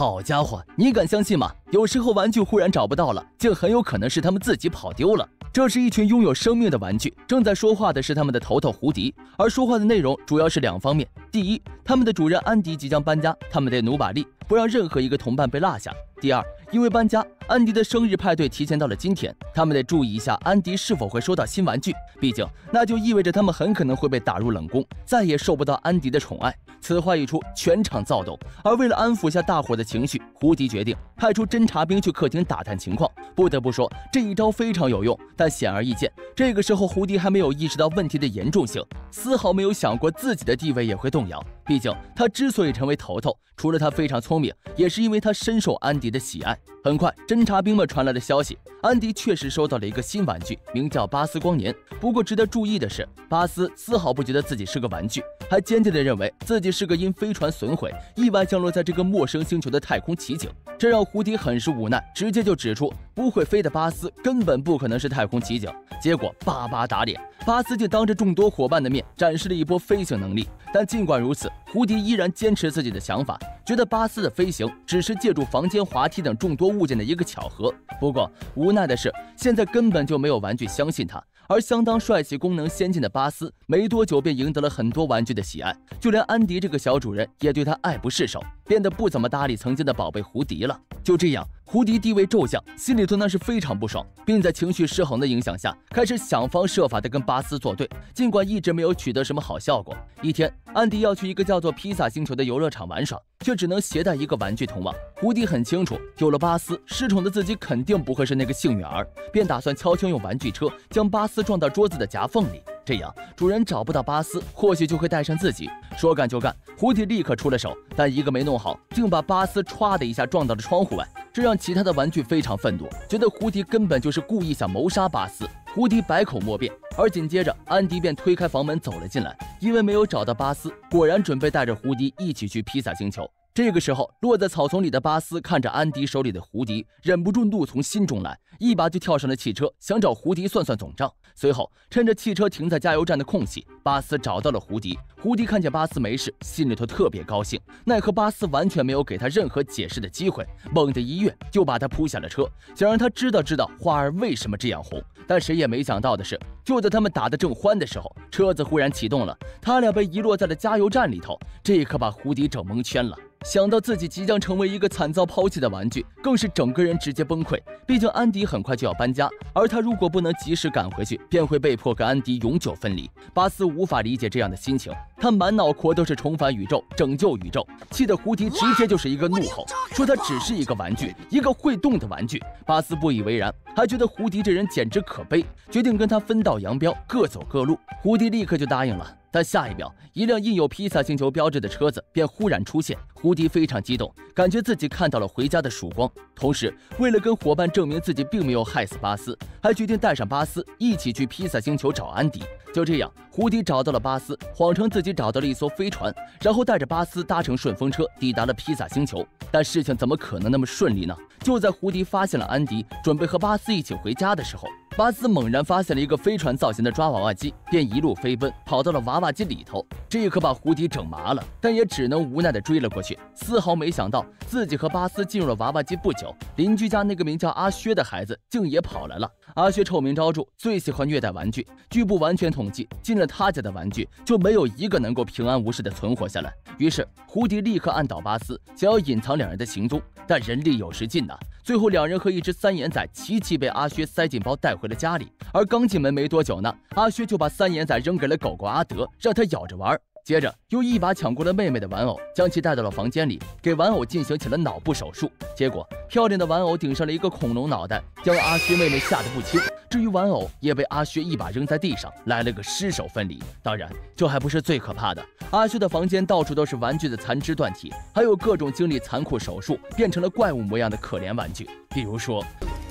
好家伙，你敢相信吗？有时候玩具忽然找不到了，竟很有可能是他们自己跑丢了。这是一群拥有生命的玩具，正在说话的是他们的头头胡迪，而说话的内容主要是2方面：第一，他们的主人安迪即将搬家，他们得努把力，不让任何一个同伴被落下；第二，因为搬家，安迪的生日派对提前到了今天，他们得注意一下安迪是否会收到新玩具，毕竟那就意味着他们很可能会被打入冷宫，再也受不到安迪的宠爱。此话一出，全场躁动。而为了安抚下大伙的情绪，胡迪决定派出侦察兵去客厅打探情况。不得不说，这一招非常有用，但显而易见，这个时候胡迪还没有意识到问题的严重性，丝毫没有想过自己的地位也会动摇。毕竟他之所以成为头头，除了他非常聪明，也是因为他深受安迪的喜爱。很快，侦察兵们传来了消息，安迪确实收到了一个新玩具，名叫巴斯光年。不过值得注意的是，巴斯丝毫不觉得自己是个玩具，还坚定地认为自己是个因飞船损毁意外降落在这个陌生星球的太空奇景。这让胡迪很是无奈，直接就指出不会飞的巴斯根本不可能是太空奇景。结果巴巴打脸，巴斯竟当着众多伙伴的面展示了一波飞行能力。但尽管如此，胡迪依然坚持自己的想法，觉得巴斯的飞行只是借助房间滑梯等众多物件的一个巧合。不过无奈的是，现在根本就没有玩具相信他。而相当帅气、功能先进的巴斯，没多久便赢得了很多玩具的喜爱，就连安迪这个小主人也对他爱不释手，变得不怎么搭理曾经的宝贝胡迪了。就这样，胡迪地位骤降，心里头那是非常不爽，并在情绪失衡的影响下，开始想方设法的跟巴斯作对，尽管一直没有取得什么好效果。一天，安迪要去一个叫做披萨星球的游乐场玩耍，却只能携带一个玩具同往。胡迪很清楚，有了巴斯，失宠的自己肯定不会是那个幸运儿，便打算悄悄用玩具车将巴斯撞到桌子的夹缝里，这样主人找不到巴斯，或许就会带上自己。说干就干，胡迪立刻出了手，但一个没弄好，竟把巴斯歘的一下撞到了窗户外，这让其他的玩具非常愤怒，觉得胡迪根本就是故意想谋杀巴斯。胡迪百口莫辩，而紧接着安迪便推开房门走了进来，因为没有找到巴斯，果然准备带着胡迪一起去披萨星球。这个时候，落在草丛里的巴斯看着安迪手里的胡迪，忍不住怒从心中来，一把就跳上了汽车，想找胡迪算算总账。随后，趁着汽车停在加油站的空隙，巴斯找到了胡迪。胡迪看见巴斯没事，心里头特别高兴，奈何巴斯完全没有给他任何解释的机会，猛地一跃就把他扑下了车，想让他知道花儿为什么这样红。但谁也没想到的是，就在他们打得正欢的时候，车子忽然启动了，他俩被遗落在了加油站里头，这可把胡迪整蒙圈了。想到自己即将成为一个惨遭抛弃的玩具，更是整个人直接崩溃。毕竟安迪很快就要搬家，而他如果不能及时赶回去，便会被迫跟安迪永久分离。巴斯无法理解这样的心情，他满脑壳都是重返宇宙、拯救宇宙，气得胡迪直接就是一个怒吼，说他只是一个玩具，一个会动的玩具。巴斯不以为然，还觉得胡迪这人简直可悲，决定跟他分道扬镳，各走各路。胡迪立刻就答应了。但下一秒，一辆印有披萨星球标志的车子便忽然出现，胡迪非常激动，感觉自己看到了回家的曙光。同时，为了跟伙伴证明自己并没有害死巴斯，还决定带上巴斯一起去披萨星球找安迪。就这样，胡迪找到了巴斯，谎称自己找到了一艘飞船，然后带着巴斯搭乘顺风车抵达了披萨星球。但事情怎么可能那么顺利呢？就在胡迪发现了安迪，准备和巴斯一起回家的时候，巴斯猛然发现了一个飞船造型的抓娃娃机，便一路飞奔，跑到了娃娃机里头。这可把胡迪整麻了，但也只能无奈地追了过去。丝毫没想到，自己和巴斯进入了娃娃机不久，邻居家那个名叫阿薛的孩子竟也跑来了。阿薛臭名昭著，最喜欢虐待玩具。据不完全统计，进了他家的玩具就没有一个能够平安无事地存活下来。于是胡迪立刻按倒巴斯，想要隐藏两人的行踪。但人力有时尽呐，最后两人和一只三眼仔齐齐被阿薛塞进包带回了家里。而刚进门没多久呢，阿薛就把三眼仔扔给了狗狗阿德，让他咬着玩。接着又一把抢过了妹妹的玩偶，将其带到了房间里，给玩偶进行起了脑部手术。结果漂亮的玩偶顶上了一个恐龙脑袋，将阿薛妹妹吓得不轻。至于玩偶也被阿薛一把扔在地上，来了个失手分离。当然这还不是最可怕的，阿薛的房间到处都是玩具的残肢断体，还有各种经历残酷手术变成了怪物模样的可怜玩具。比如说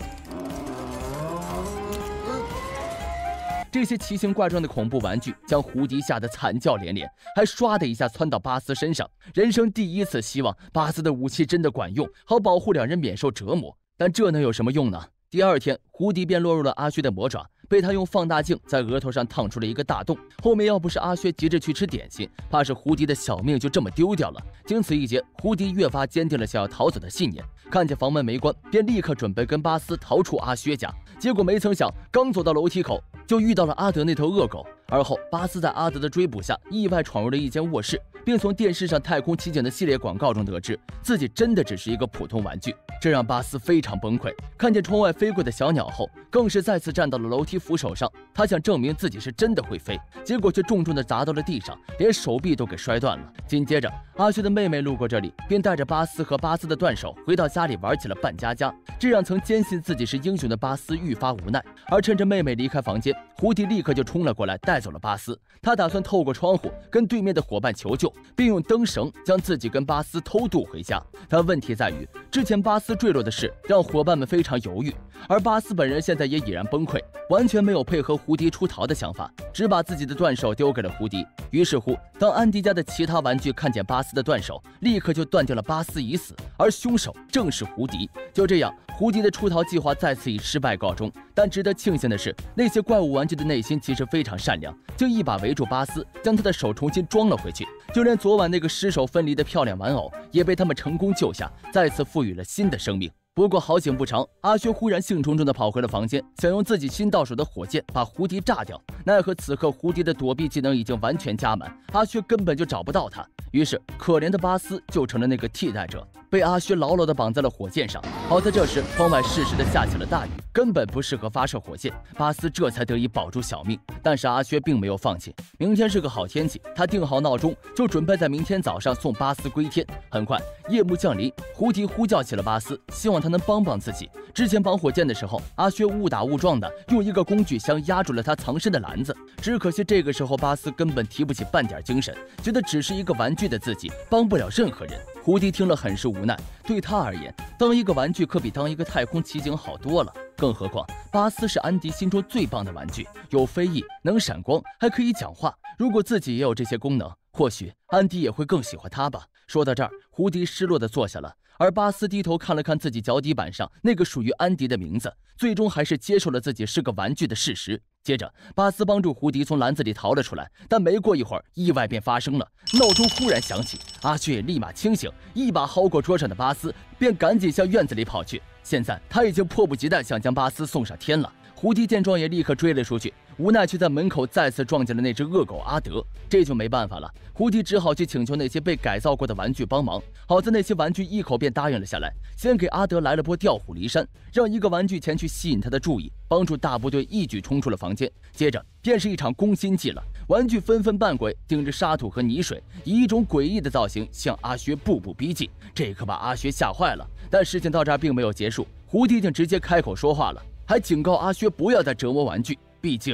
这些奇形怪状的恐怖玩具将胡迪吓得惨叫连连，还唰的一下窜到巴斯身上。人生第一次希望巴斯的武器真的管用，好保护两人免受折磨。但这能有什么用呢？第二天，胡迪便落入了阿薛的魔爪， 被他用放大镜在额头上烫出了一个大洞。后面要不是阿薛急着去吃点心，怕是胡迪的小命就这么丢掉了。经此一劫，胡迪越发坚定了想要逃走的信念。看见房门没关，便立刻准备跟巴斯逃出阿薛家。结果没曾想，刚走到楼梯口，就遇到了阿德那头恶狗。而后，巴斯在阿德的追捕下，意外闯入了一间卧室，并从电视上太空奇景的系列广告中得知，自己真的只是一个普通玩具，这让巴斯非常崩溃。看见窗外飞过的小鸟后，更是再次站到了楼梯扶手上。他想证明自己是真的会飞，结果却重重地砸到了地上，连手臂都给摔断了。紧接着，阿薛的妹妹路过这里，便带着巴斯和巴斯的断手回到家里玩起了扮家家，这让曾坚信自己是英雄的巴斯愈发无奈。而趁着妹妹离开房间，胡迪立刻就冲了过来，带走了巴斯。他打算透过窗户跟对面的伙伴求救，并用灯绳将自己跟巴斯偷渡回家。但问题在于，之前巴斯坠落的事让伙伴们非常犹豫，而巴斯本人现在也已然崩溃，完全没有配合胡迪出逃的想法，只把自己的断手丢给了胡迪。于是乎，当安迪家的其他玩具看见巴斯的断手，立刻就断掉了巴斯已死，而凶手正是胡迪。就这样，胡迪的出逃计划再次以失败告终。但值得庆幸的是，那些怪物玩具的内心其实非常善良，就一把围住巴斯，将他的手重新装了回去。就连昨晚那个尸首分离的漂亮玩偶，也被他们成功救下，再次赋予了新的生命。不过好景不长，阿薛忽然兴冲冲地跑回了房间，想用自己新到手的火箭把胡迪炸掉。奈何此刻胡迪的躲避技能已经完全加满，阿薛根本就找不到他。于是可怜的巴斯就成了那个替代者，被阿薛牢牢地绑在了火箭上。好在这时窗外适时地下起了大雨，根本不适合发射火箭，巴斯这才得以保住小命。但是阿薛并没有放弃，明天是个好天气，他定好闹钟，就准备在明天早上送巴斯归天。很快夜幕降临，胡迪呼叫起了巴斯，希望他能帮帮自己。之前绑火箭的时候，阿薛误打误撞的用一个工具箱压住了他藏身的篮子，只可惜这个时候巴斯根本提不起半点精神，觉得只是一个玩具的自己帮不了任何人。胡迪听了很是无奈，对他而言，当一个玩具可比当一个太空奇景好多了。更何况巴斯是安迪心中最棒的玩具，有飞翼，能闪光，还可以讲话。如果自己也有这些功能，或许安迪也会更喜欢他吧。说到这儿，胡迪失落地坐下了，而巴斯低头看了看自己脚底板上那个属于安迪的名字，最终还是接受了自己是个玩具的事实。接着巴斯帮助胡迪从篮子里逃了出来，但没过一会儿，意外便发生了。闹钟忽然响起，阿薛也立马清醒，一把薅过桌上的巴斯，便赶紧向院子里跑去。现在他已经迫不及待想将巴斯送上天了。胡迪见状也立刻追了出去，无奈却在门口再次撞见了那只恶狗阿德，这就没办法了。胡迪只好去请求那些被改造过的玩具帮忙，好在那些玩具一口便答应了下来，先给阿德来了波调虎离山，让一个玩具前去吸引他的注意，帮助大部队一举冲出了房间。接着便是一场攻心计了，玩具纷纷扮鬼，顶着沙土和泥水，以一种诡异的造型向阿薛步步逼近，这可把阿薛吓坏了。但事情到这儿并没有结束，胡迪竟直接开口说话了，还警告阿薛不要再折磨玩具，毕竟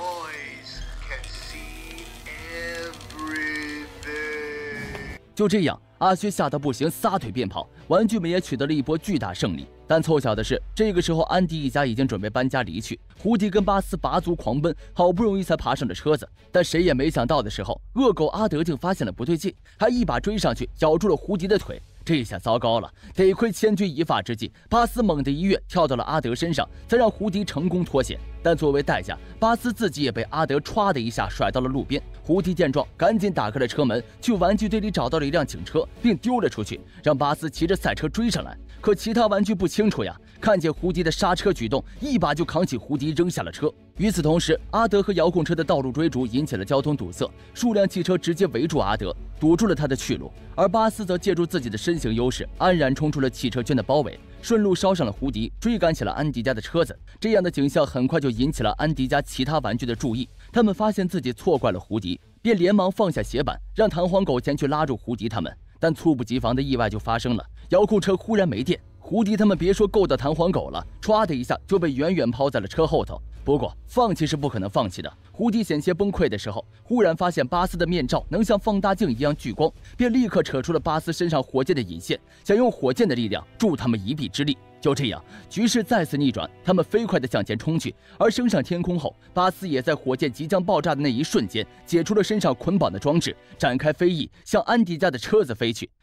就这样，阿薛吓得不行，撒腿便跑，玩具们也取得了一波巨大胜利。但凑巧的是，这个时候安迪一家已经准备搬家离去，胡迪跟巴斯拔足狂奔，好不容易才爬上了车子。但谁也没想到的时候，恶狗阿德竟发现了不对劲，还一把追上去咬住了胡迪的腿。这下糟糕了，得亏千钧一发之际，巴斯猛地一跃跳到了阿德身上，才让胡迪成功脱险。但作为代价，巴斯自己也被阿德歘的一下甩到了路边。胡迪见状，赶紧打开了车门，去玩具堆里找到了一辆警车，并丢了出去，让巴斯骑着赛车追上来。可其他玩具不清楚呀，看见胡迪的刹车举动，一把就扛起胡迪扔下了车。与此同时，阿德和遥控车的道路追逐引起了交通堵塞，数辆汽车直接围住阿德，堵住了他的去路。而巴斯则借助自己的身形优势，安然冲出了汽车圈的包围，顺路烧上了胡迪，追赶起了安迪家的车子。这样的景象很快就引起了安迪家其他玩具的注意，他们发现自己错怪了胡迪，便连忙放下鞋板，让弹簧狗前去拉住胡迪他们。但猝不及防的意外就发生了，遥控车忽然没电，胡迪他们别说够到弹簧狗了，唰的一下就被远远抛在了车后头。不过放弃是不可能放弃的，胡迪险些崩溃的时候，忽然发现巴斯的面罩能像放大镜一样聚光，便立刻扯出了巴斯身上火箭的引线，想用火箭的力量助他们一臂之力。就这样，局势再次逆转，他们飞快地向前冲去。而升上天空后，巴斯也在火箭即将爆炸的那一瞬间，解除了身上捆绑的装置，展开飞翼，向安迪家的车子飞去。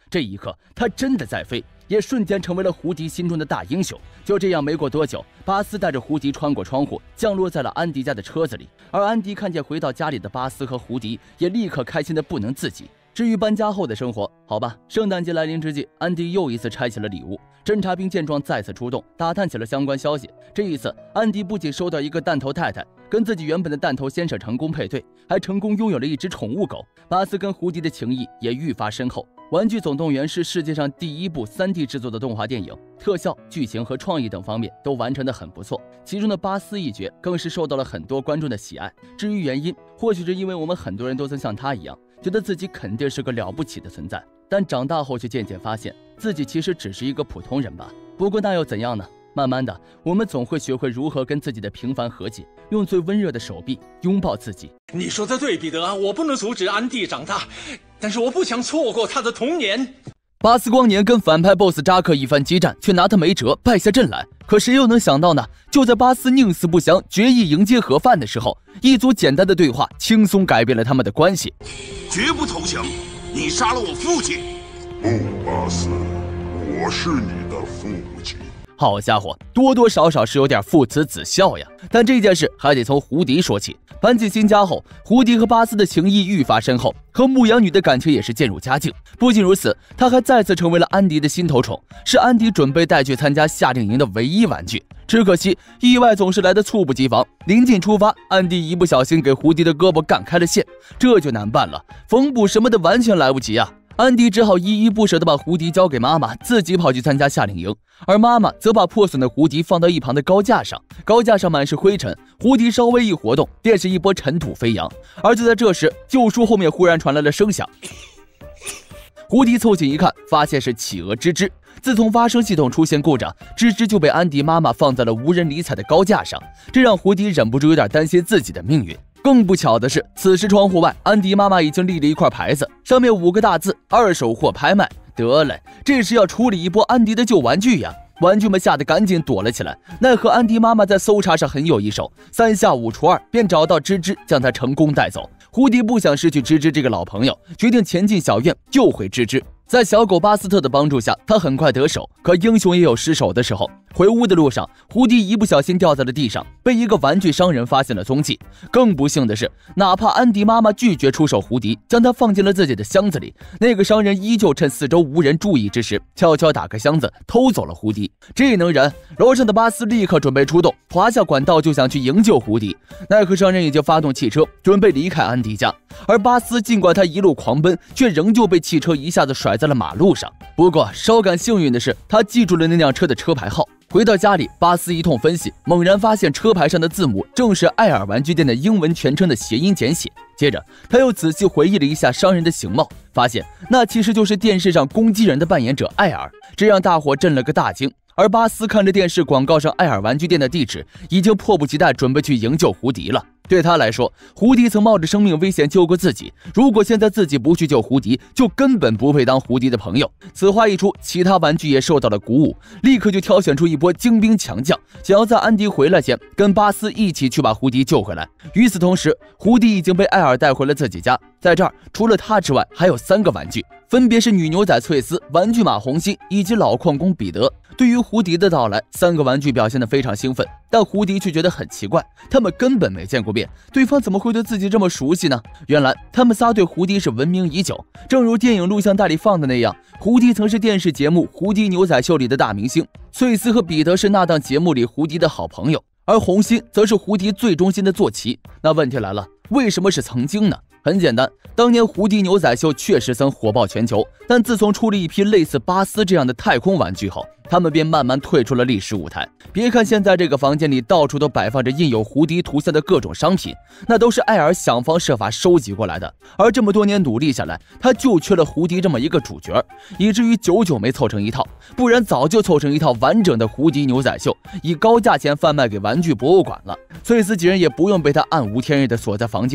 这一刻，他真的在飞，也瞬间成为了胡迪心中的大英雄。就这样，没过多久，巴斯带着胡迪穿过窗户，降落在了安迪家的车子里。而安迪看见回到家里的巴斯和胡迪，也立刻开心的不能自己。至于搬家后的生活，好吧，圣诞节来临之际，安迪又一次拆起了礼物。侦察兵见状再次出动，打探起了相关消息。这一次，安迪不仅收到一个弹头太太，跟自己原本的弹头先生成功配对，还成功拥有了一只宠物狗。巴斯跟胡迪的情谊也愈发深厚。《玩具总动员》是世界上第一部3D 制作的动画电影，特效、剧情和创意等方面都完成得很不错。其中的巴斯一角更是受到了很多观众的喜爱。至于原因，或许是因为我们很多人都曾像他一样，觉得自己肯定是个了不起的存在，但长大后却渐渐发现自己其实只是一个普通人吧。不过那又怎样呢？慢慢的，我们总会学会如何跟自己的平凡和解，用最温热的手臂拥抱自己。 你说的对，彼得，我不能阻止安迪长大，但是我不想错过他的童年。 巴斯光年跟反派 BOSS 扎克一番激战，却拿他没辙，败下阵来。可谁又能想到呢？就在巴斯宁死不降，决意迎接盒饭的时候，一组简单的对话轻松改变了他们的关系。 绝不投降！你杀了我父亲！ 不，巴斯，我是你的父亲。 好家伙，多多少少是有点父慈子孝呀。但这件事还得从胡迪说起。搬进新家后，胡迪和巴斯的情谊愈发深厚，和牧羊女的感情也是渐入佳境。不仅如此，他还再次成为了安迪的心头宠，是安迪准备带去参加夏令营的唯一玩具。只可惜意外总是来得猝不及防，临近出发，安迪一不小心给胡迪的胳膊干开了线，这就难办了，缝补什么的完全来不及啊。安迪只好依依不舍地把胡迪交给妈妈，自己跑去参加夏令营，而妈妈则把破损的胡迪放到一旁的高架上，高架上满是灰尘，胡迪稍微一活动，便是一波尘土飞扬。而就在这时，救书后面忽然传来了声响，胡迪凑近一看，发现是企鹅吱吱。自从发声系统出现故障，吱吱就被安迪妈妈放在了无人理睬的高架上，这让胡迪忍不住有点担心自己的命运。更不巧的是，此时窗户外，安迪妈妈已经立了一块牌子，上面5个大字：二手货拍卖。得嘞，这是要处理一波安迪的旧玩具呀！玩具们吓得赶紧躲了起来，奈何安迪妈妈在搜查上很有一手，3下5除2便找到吱吱，将他成功带走。胡迪不想失去吱吱这个老朋友，决定前进小院救回吱吱。在小狗巴斯特的帮助下，他很快得手。可英雄也有失手的时候。回屋的路上，胡迪一不小心掉在了地上，被一个玩具商人发现了踪迹。更不幸的是，哪怕安迪妈妈拒绝出手胡迪，将他放进了自己的箱子里，那个商人依旧趁四周无人注意之时，悄悄打开箱子，偷走了胡迪。这能忍？楼上的巴斯立刻准备出动，滑下管道就想去营救胡迪。奈何商人已经发动汽车，准备离开安迪家。而巴斯尽管他一路狂奔，却仍旧被汽车一下子甩在了马路上。不过稍感幸运的是，他记住了那辆车的车牌号。回到家里，巴斯一通分析，猛然发现车牌上的字母正是艾尔玩具店的英文全称的谐音简写。接着他又仔细回忆了一下商人的形貌，发现那其实就是电视上攻击人的扮演者艾尔，这让大伙震了个大惊。而巴斯看着电视广告上艾尔玩具店的地址，已经迫不及待准备去营救胡迪了。对他来说，胡迪曾冒着生命危险救过自己，如果现在自己不去救胡迪，就根本不配当胡迪的朋友。此话一出，其他玩具也受到了鼓舞，立刻就挑选出一波精兵强将，想要在安迪回来前跟巴斯一起去把胡迪救回来。与此同时，胡迪已经被艾尔带回了自己家，在这儿除了他之外，还有3个玩具，分别是女牛仔翠丝、玩具马红心以及老矿工彼得。对于胡迪的到来，3个玩具表现得非常兴奋，但胡迪却觉得很奇怪，他们根本没见过面，对方怎么会对自己这么熟悉呢？原来他们仨对胡迪是闻名已久，正如电影录像带里放的那样，胡迪曾是电视节目《胡迪牛仔秀》里的大明星，翠丝和彼得是那档节目里胡迪的好朋友，而红心则是胡迪最忠心的坐骑。那问题来了，为什么是曾经呢？很简单，当年胡迪牛仔秀确实曾火爆全球，但自从出了一批类似巴斯这样的太空玩具后，他们便慢慢退出了历史舞台。别看现在这个房间里到处都摆放着印有胡迪图像的各种商品，那都是艾尔想方设法收集过来的，而这么多年努力下来，他就缺了胡迪这么一个主角，以至于久久没凑成一套，不然早就凑成一套完整的胡迪牛仔秀，以高价钱贩卖给玩具博物馆了。翠丝几人也不用被他暗无天日的锁在房间里，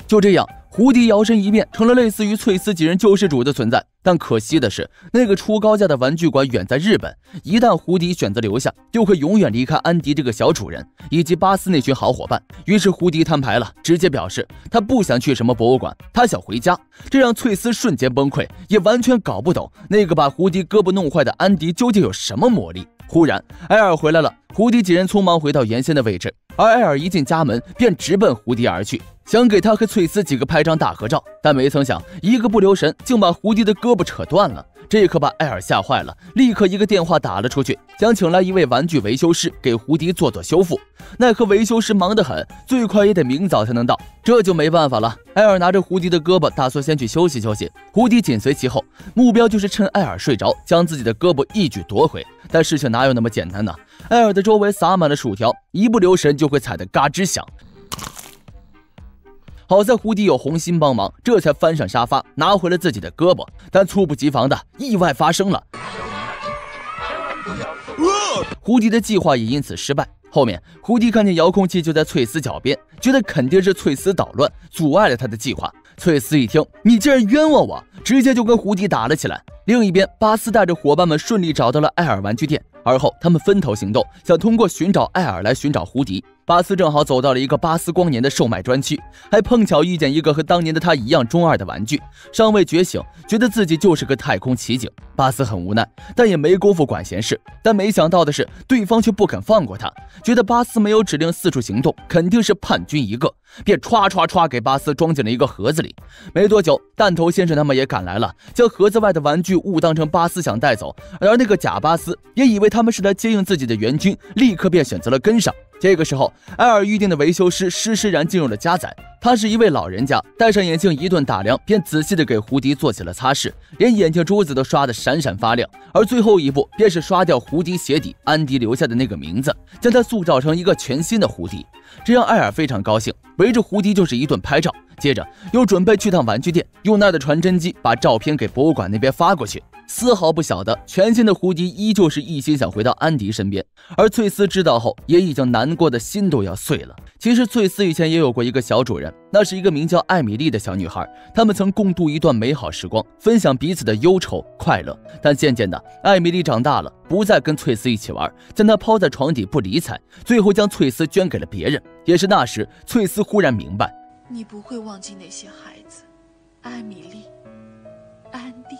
就这样，胡迪摇身一变成了类似于翠丝几人救世主的存在。但可惜的是，那个出高价的玩具馆远在日本，一旦胡迪选择留下，就会永远离开安迪这个小主人以及巴斯那群好伙伴。于是胡迪摊牌了，直接表示他不想去什么博物馆，他想回家。这让翠丝瞬间崩溃，也完全搞不懂那个把胡迪胳膊弄坏的安迪究竟有什么魔力。忽然埃尔回来了，胡迪几人匆忙回到原先的位置，而埃尔一进家门便直奔胡迪而去，想给他和翠丝几个拍张大合照，但没曾想一个不留神竟把胡迪的胳膊扯断了。这可把埃尔吓坏了，立刻一个电话打了出去，想请来一位玩具维修师给胡迪做修复。奈何维修师忙得很，最快也得明早才能到，这就没办法了。埃尔拿着胡迪的胳膊，打算先去休息休息，胡迪紧随其后，目标就是趁埃尔睡着，将自己的胳膊一举夺回。但事情哪有那么简单呢？埃尔的周围撒满了薯条，一不留神就会踩得嘎吱响。好在胡迪有红心帮忙，这才翻上沙发拿回了自己的胳膊，但猝不及防的意外发生了，胡迪的计划也因此失败。后面胡迪看见遥控器就在翠丝脚边，觉得肯定是翠丝捣乱，阻碍了他的计划。翠丝一听你竟然冤枉我，直接就跟胡迪打了起来。另一边，巴斯带着伙伴们顺利找到了埃尔玩具店，而后他们分头行动，想通过寻找埃尔来寻找胡迪。巴斯正好走到了一个巴斯光年的售卖专区，还碰巧遇见一个和当年的他一样中二的玩具，尚未觉醒，觉得自己就是个太空奇景。巴斯很无奈，但也没工夫管闲事。但没想到的是，对方却不肯放过他，觉得巴斯没有指令四处行动，肯定是叛军一个，便歘给巴斯装进了一个盒子里。没多久，弹头先生他们也赶来了，将盒子外的玩具误当成巴斯想带走，而那个假巴斯也以为他们是来接应自己的援军，立刻便选择了跟上。这个时候，埃尔预定的维修师施然进入了家宅。他是一位老人家，戴上眼镜一顿打量，便仔细地给胡迪做起了擦拭，连眼镜珠子都刷得闪闪发亮。而最后一步便是刷掉胡迪鞋底安迪留下的那个名字，将他塑造成一个全新的胡迪。这让埃尔非常高兴，围着胡迪就是一顿拍照，接着又准备去趟玩具店，用那儿的传真机把照片给博物馆那边发过去。丝毫不晓得全新的胡迪依旧是一心想回到安迪身边，而翠丝知道后也已经难过的心都要碎了。其实翠丝以前也有过一个小主人，那是一个名叫艾米丽的小女孩，他们曾共度一段美好时光，分享彼此的忧愁快乐。但渐渐的，艾米丽长大了，不再跟翠丝一起玩，将她抛在床底不理睬，最后将翠丝捐给了别人。也是那时，翠丝忽然明白， 你不会忘记那些孩子，艾米丽、安迪，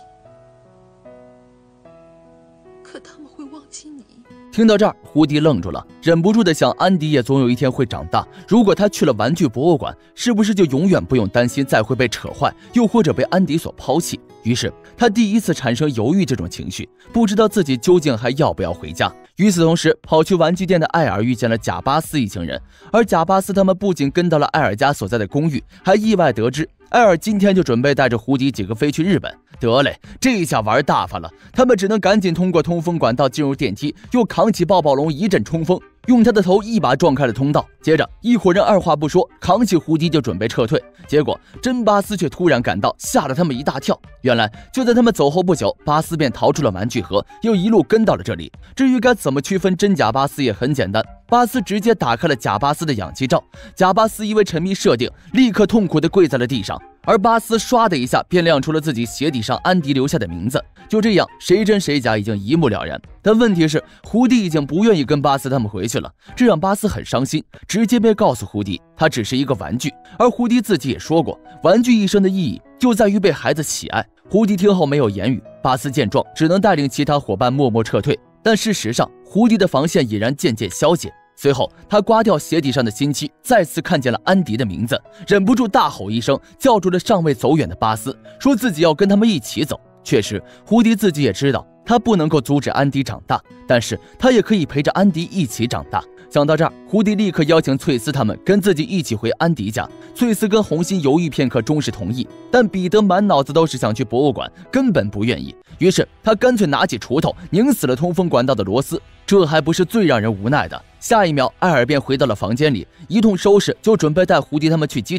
可他们会忘记你。 听到这儿，胡迪愣住了，忍不住的想，安迪也总有一天会长大，如果他去了玩具博物馆，是不是就永远不用担心再会被扯坏，又或者被安迪所抛弃？于是他第一次产生犹豫这种情绪，不知道自己究竟还要不要回家。与此同时，跑去玩具店的艾尔遇见了贾巴斯一行人，而贾巴斯他们不仅跟到了艾尔家所在的公寓，还意外得知艾尔今天就准备带着胡迪几个飞去日本。得嘞，这下玩大发了，他们只能赶紧通过通风管道进入电梯，又扛起抱抱龙一阵冲锋，用他的头一把撞开了通道。接着一伙人二话不说，扛起胡迪就准备撤退，结果真巴斯却突然赶到，吓了他们一大跳。原来就在他们走后不久，巴斯便逃出了玩具盒，又一路跟到了这里。至于该怎么区分真假巴斯也很简单，巴斯直接打开了假巴斯的氧气罩，假巴斯因为沉迷设定，立刻痛苦地跪在了地上，而巴斯唰的一下便亮出了自己鞋底上安迪留下的名字。就这样，谁真谁假已经一目了然。但问题是，胡迪已经不愿意跟巴斯他们回去了，这让巴斯很伤心，直接便告诉胡迪，他只是一个玩具。而胡迪自己也说过，玩具一生的意义就在于被孩子喜爱。胡迪听后没有言语，巴斯见状只能带领其他伙伴默默撤退。但事实上，胡迪的防线已然渐渐消解。随后他刮掉鞋底上的新漆，再次看见了安迪的名字，忍不住大吼一声，叫住了尚未走远的巴斯，说自己要跟他们一起走。确实，胡迪自己也知道他不能够阻止安迪长大，但是他也可以陪着安迪一起长大。想到这儿，胡迪立刻邀请翠丝他们跟自己一起回安迪家。翠丝跟红心犹豫片刻，终是同意，但彼得满脑子都是想去博物馆，根本不愿意。于是他干脆拿起锄头拧死了通风管道的螺丝。这还不是最让人无奈的，下一秒艾尔便回到了房间里，一通收拾就准备带胡迪他们去机场。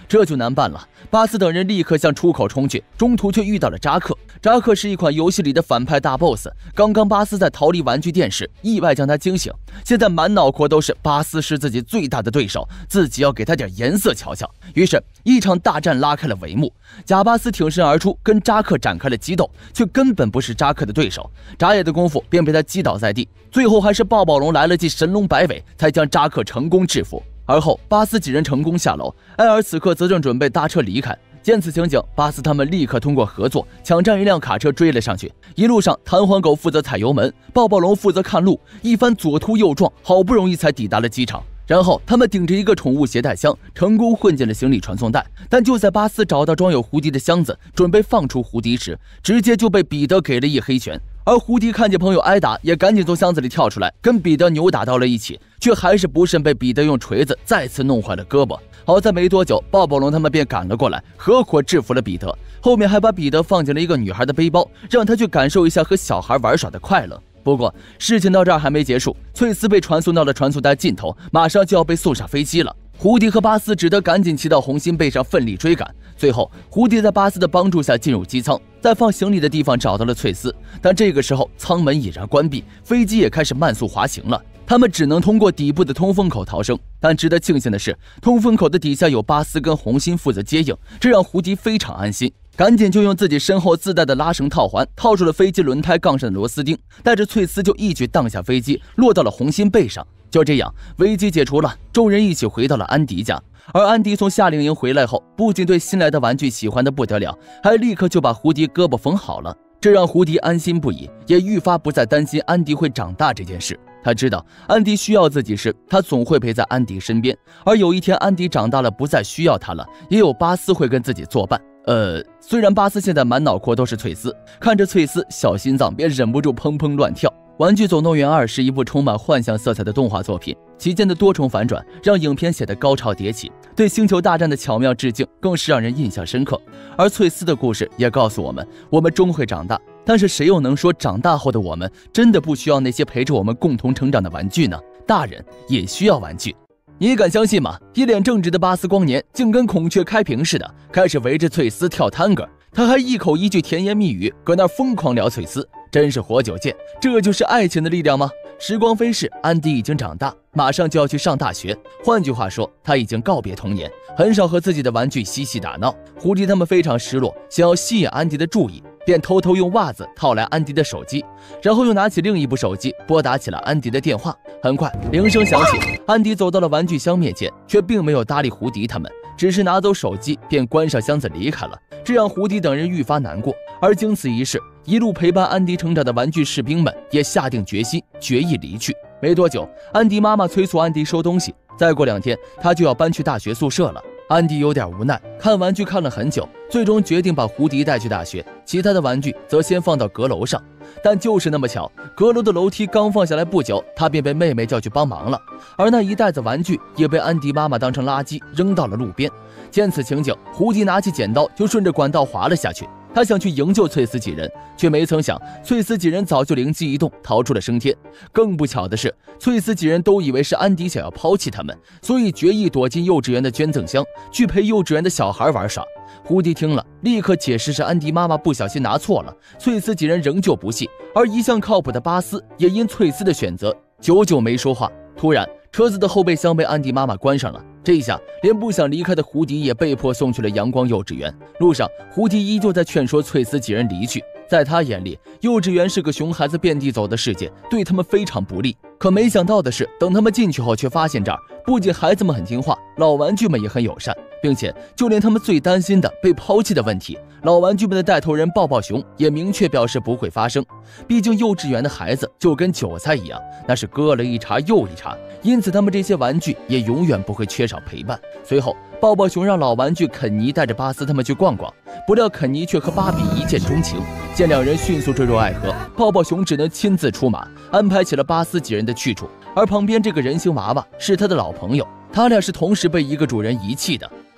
这就难办了。巴斯等人立刻向出口冲去，中途却遇到了扎克。扎克是一款游戏里的反派大 boss， 刚刚巴斯在逃离玩具店时意外将他惊醒，现在满脑壳都是巴斯是自己最大的对手，自己要给他点颜色瞧瞧。于是，一场大战拉开了帷幕。贾巴斯挺身而出，跟扎克展开了激斗，却根本不是扎克的对手，眨眼的功夫便被他击倒在地。最后还是抱抱龙来了记神龙摆尾，才将扎克成功制服。而后巴斯几人成功下楼，艾尔此刻则正准备搭车离开。见此情景，巴斯他们立刻通过合作抢占一辆卡车追了上去。一路上，弹簧狗负责踩油门，抱抱龙负责看路，一番左突右撞，好不容易才抵达了机场。然后他们顶着一个宠物携带箱，成功混进了行李传送带。但就在巴斯找到装有胡迪的箱子，准备放出胡迪时，直接就被彼得给了一黑拳。而胡迪看见朋友挨打，也赶紧从箱子里跳出来，跟彼得扭打到了一起，却还是不慎被彼得用锤子再次弄坏了胳膊。好在没多久，抱抱龙他们便赶了过来，合伙制服了彼得。后面还把彼得放进了一个女孩的背包，让他去感受一下和小孩玩耍的快乐。不过事情到这儿还没结束，翠丝被传送到了传送带尽头，马上就要被送上飞机了。胡迪和巴斯只得赶紧骑到红心背上奋力追赶。最后，胡迪在巴斯的帮助下进入机舱，在放行李的地方找到了翠丝，但这个时候舱门已然关闭，飞机也开始慢速滑行了。他们只能通过底部的通风口逃生，但值得庆幸的是，通风口的底下有巴斯跟红心负责接应，这让胡迪非常安心。赶紧就用自己身后自带的拉绳套环套住了飞机轮胎杠上的螺丝钉，带着翠丝就一举荡下飞机，落到了红心背上。就这样，危机解除了，众人一起回到了安迪家。而安迪从夏令营回来后，不仅对新来的玩具喜欢得不得了，还立刻就把胡迪胳膊缝好了，这让胡迪安心不已，也愈发不再担心安迪会长大这件事。他知道安迪需要自己时，他总会陪在安迪身边，而有一天安迪长大了不再需要他了，也有巴斯会跟自己作伴。虽然巴斯现在满脑壳都是翠丝，看着翠丝，小心脏便忍不住砰砰乱跳。《玩具总动员2》是一部充满幻想色彩的动画作品，其间的多重反转让影片显得高潮迭起，对星球大战的巧妙致敬更是让人印象深刻。而翠丝的故事也告诉我们，我们终会长大，但是谁又能说长大后的我们真的不需要那些陪着我们共同成长的玩具呢？大人也需要玩具。你敢相信吗？一脸正直的巴斯光年竟跟孔雀开屏似的，开始围着翠丝跳探戈，他还一口一句甜言蜜语，搁那疯狂聊翠丝，真是活久见。这就是爱情的力量吗？时光飞逝，安迪已经长大，马上就要去上大学。换句话说，他已经告别童年，很少和自己的玩具嬉戏打闹。胡迪他们非常失落，想要吸引安迪的注意，便偷偷用袜子套来安迪的手机，然后又拿起另一部手机拨打起了安迪的电话。很快铃声响起，安迪走到了玩具箱面前，却并没有搭理胡迪他们，只是拿走手机便关上箱子离开了，这让胡迪等人愈发难过。而经此一事，一路陪伴安迪成长的玩具士兵们也下定决心，决意离去。没多久，安迪妈妈催促安迪收东西，再过2天他就要搬去大学宿舍了。安迪有点无奈，看玩具看了很久，最终决定把胡迪带去大学，其他的玩具则先放到阁楼上。但就是那么巧，阁楼的楼梯刚放下来不久，他便被妹妹叫去帮忙了，而那一袋子玩具也被安迪妈妈当成垃圾扔到了路边。见此情景，胡迪拿起剪刀就顺着管道滑了下去，他想去营救翠丝几人，却没曾想翠丝几人早就灵机一动逃出了升天。更不巧的是，翠丝几人都以为是安迪想要抛弃他们，所以决意躲进幼稚园的捐赠箱，去陪幼稚园的小孩玩耍。胡迪听了，立刻解释是安迪妈妈不小心拿错了。翠丝几人仍旧不信，而一向靠谱的巴斯也因翠丝的选择久久没说话。突然，车子的后备箱被安迪妈妈关上了，这一下连不想离开的胡迪也被迫送去了阳光幼稚园。路上，胡迪依旧在劝说翠丝几人离去，在他眼里，幼稚园是个熊孩子遍地走的世界，对他们非常不利。可没想到的是，等他们进去后，却发现这儿不仅孩子们很听话，老玩具们也很友善，并且就连他们最担心的被抛弃的问题，老玩具们的带头人抱抱熊也明确表示不会发生。毕竟幼稚园的孩子就跟韭菜一样，那是割了一茬又一茬，因此他们这些玩具也永远不会缺少陪伴。随后，抱抱熊让老玩具肯尼带着巴斯他们去逛逛，不料肯尼却和芭比一见钟情，见两人迅速坠入爱河，抱抱熊只能亲自出马，安排起了巴斯几人的去处。而旁边这个人形娃娃是他的老朋友，他俩是同时被一个主人遗弃的。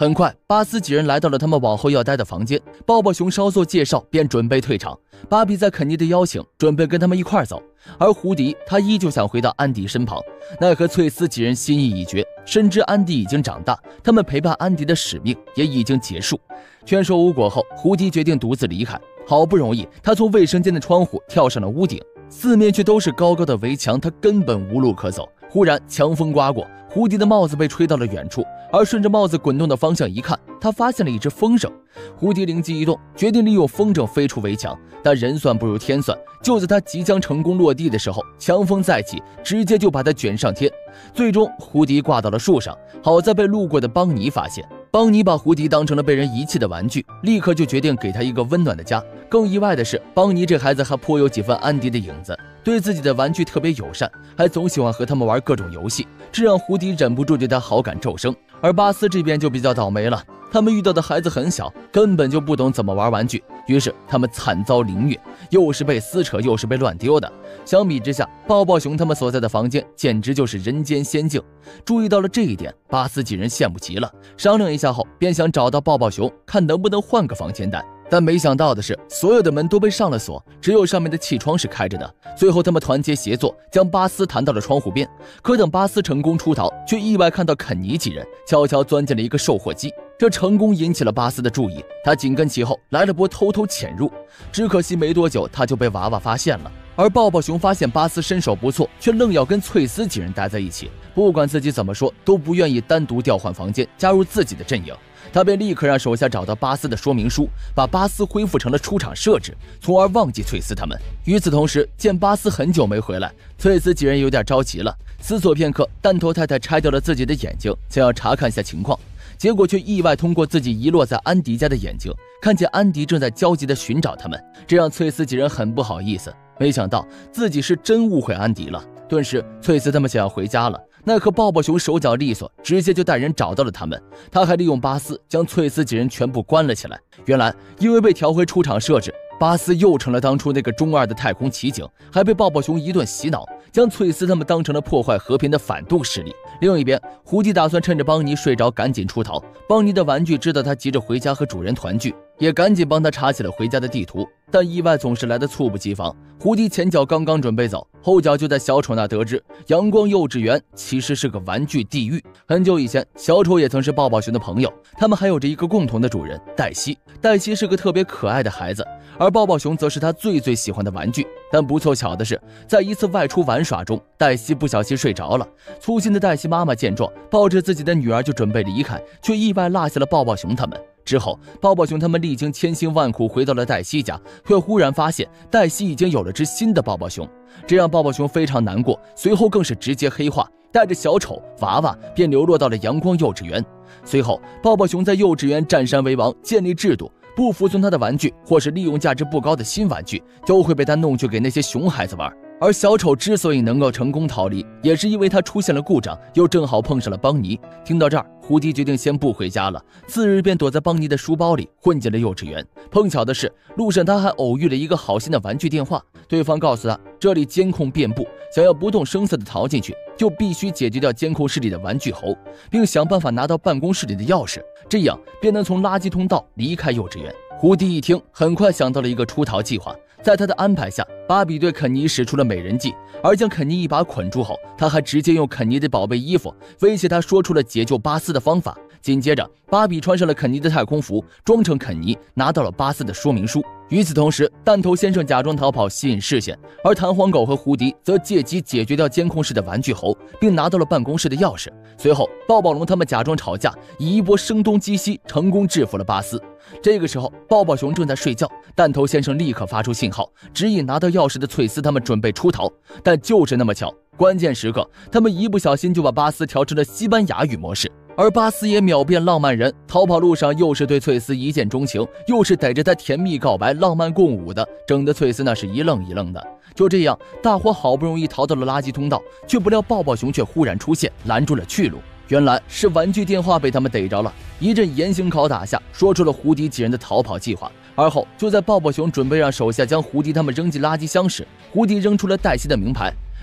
很快，巴斯几人来到了他们往后要待的房间。抱抱熊稍作介绍，便准备退场。芭比在肯尼的邀请，准备跟他们一块走。而胡迪他依旧想回到安迪身旁，奈何翠丝几人心意已决，深知安迪已经长大，他们陪伴安迪的使命也已经结束。劝说无果后，胡迪决定独自离开。好不容易，他从卫生间的窗户跳上了屋顶，四面却都是高高的围墙，他根本无路可走。忽然强风刮过，胡迪的帽子被吹到了远处，而顺着帽子滚动的方向一看，他发现了一只风筝。胡迪灵机一动，决定利用风筝飞出围墙，但人算不如天算，就在他即将成功落地的时候，强风再起，直接就把他卷上天。最终胡迪挂到了树上，好在被路过的邦尼发现。邦尼把胡迪当成了被人遗弃的玩具，立刻就决定给他一个温暖的家。更意外的是，邦尼这孩子还颇有几分安迪的影子，对自己的玩具特别友善，还总喜欢和他们玩各种游戏，这让胡迪忍不住对他好感骤升。而巴斯这边就比较倒霉了，他们遇到的孩子很小，根本就不懂怎么玩玩具，于是他们惨遭凌虐，又是被撕扯又是被乱丢的。相比之下，抱抱熊他们所在的房间简直就是人间仙境。注意到了这一点，巴斯几人羡慕极了，商量一下后便想找到抱抱熊，看能不能换个房间带。但没想到的是，所有的门都被上了锁，只有上面的气窗是开着的。最后他们团结协作，将巴斯弹到了窗户边。可等巴斯成功出逃，却意外看到肯尼几人悄悄钻进了一个售货机，这成功引起了巴斯的注意，他紧跟其后来了波偷偷潜入。只可惜没多久他就被娃娃发现了。而抱抱熊发现巴斯身手不错，却愣要跟翠丝几人待在一起，不管自己怎么说都不愿意单独调换房间加入自己的阵营。他便立刻让手下找到巴斯的说明书，把巴斯恢复成了出厂设置，从而忘记翠丝他们。与此同时，见巴斯很久没回来，翠丝几人有点着急了。思索片刻，弹头太太拆掉了自己的眼睛，想要查看一下情况，结果却意外通过自己遗落在安迪家的眼睛，看见安迪正在焦急地寻找他们，这让翠丝几人很不好意思。没想到自己是真误会安迪了。顿时翠丝他们想要回家了，奈何抱抱熊手脚利索，直接就带人找到了他们。他还利用巴斯将翠丝几人全部关了起来。原来因为被调回出厂设置，巴斯又成了当初那个中二的太空奇警，还被抱抱熊一顿洗脑，将翠丝他们当成了破坏和平的反动势力。另一边，胡迪打算趁着邦尼睡着赶紧出逃。邦尼的玩具知道他急着回家和主人团聚，也赶紧帮他查起了回家的地图。但意外总是来得猝不及防，胡迪前脚刚刚准备走，后脚就在小丑那得知阳光幼稚园其实是个玩具地狱。很久以前，小丑也曾是抱抱熊的朋友，他们还有着一个共同的主人黛西。黛西是个特别可爱的孩子，而抱抱熊则是他最喜欢的玩具。但不凑巧的是，在一次外出玩耍中，黛西不小心睡着了。粗心的黛西妈妈见状，抱着自己的女儿就准备离开，却意外落下了抱抱熊他们。之后，抱抱熊他们历经千辛万苦回到了黛西家，却忽然发现黛西已经有了只新的抱抱熊，这让抱抱熊非常难过，随后更是直接黑化，带着小丑娃娃便流落到了阳光幼稚园。随后，抱抱熊在幼稚园占山为王，建立制度，不服从他的玩具或是利用价值不高的新玩具，都会被他弄去给那些熊孩子玩。而小丑之所以能够成功逃离，也是因为他出现了故障，又正好碰上了邦尼。听到这儿，胡迪决定先不回家了，次日便躲在邦尼的书包里混进了幼稚园。碰巧的是，路上他还偶遇了一个好心的玩具电话，对方告诉他这里监控遍布，想要不动声色地逃进去，就必须解决掉监控室里的玩具猴，并想办法拿到办公室里的钥匙，这样便能从垃圾通道离开幼稚园。胡迪一听，很快想到了一个出逃计划。在他的安排下，芭比对肯尼使出了美人计，而将肯尼一把捆住后，他还直接用肯尼的宝贝衣服威胁他说出了解救巴斯的方法。紧接着，芭比穿上了肯尼的太空服，装成肯尼，拿到了巴斯的说明书。与此同时，弹头先生假装逃跑吸引视线，而弹簧狗和胡迪则借机解决掉监控室的玩具猴，并拿到了办公室的钥匙。随后，抱抱龙他们假装吵架，以一波声东击西，成功制服了巴斯。这个时候，抱抱熊正在睡觉，弹头先生立刻发出信号，指引拿到钥匙的翠丝他们准备出逃。但就是那么巧，关键时刻，他们一不小心就把巴斯调成了西班牙语模式。而巴斯也秒变浪漫人，逃跑路上又是对翠丝一见钟情，又是逮着她甜蜜告白，浪漫共舞的，整得翠丝那是一愣一愣的。就这样，大伙好不容易逃到了垃圾通道，却不料抱抱熊却忽然出现，拦住了去路。原来是玩具电话被他们逮着了，一阵严刑拷打下，说出了胡迪几人的逃跑计划。而后就在抱抱熊准备让手下将胡迪他们扔进垃圾箱时，胡迪扔出了黛西的名牌。